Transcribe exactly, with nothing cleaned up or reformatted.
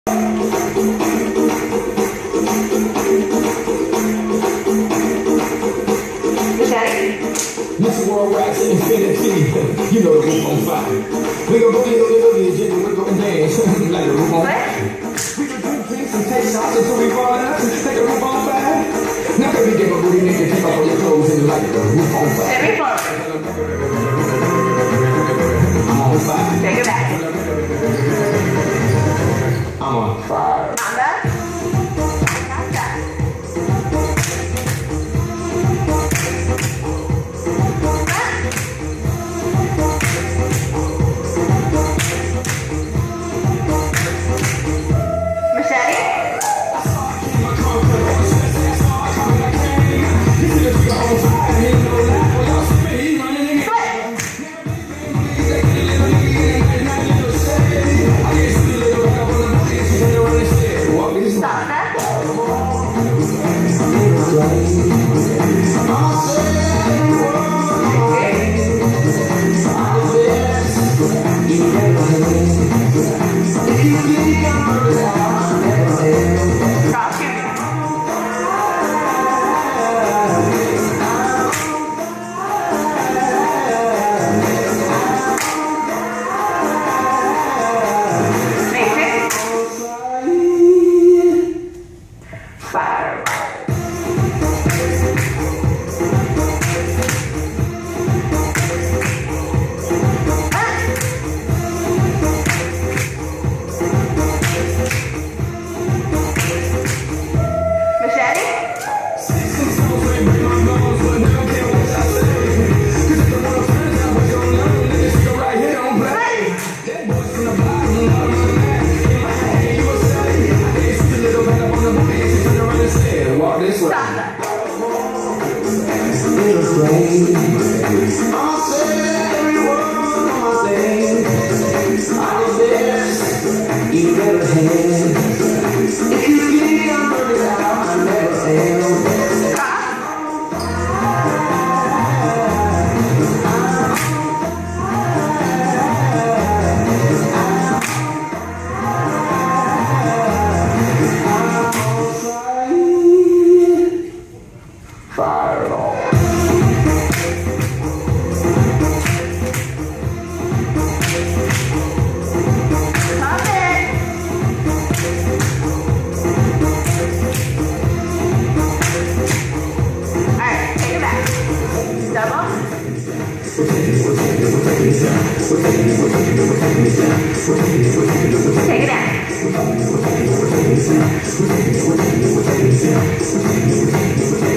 This world rocks to infinity. You know the roof on fire. We gon' go get a little bit, jiggle, wiggle, and dance like the roof on fire. We gon' drink drinks and take shots until we fall out and take a roof on fire. Now baby, give a booty nigga, take off all your clothes and like the roof on fire. Every floor. I'm on fire. Take it back. I'm on fire. Mamba. Take it out.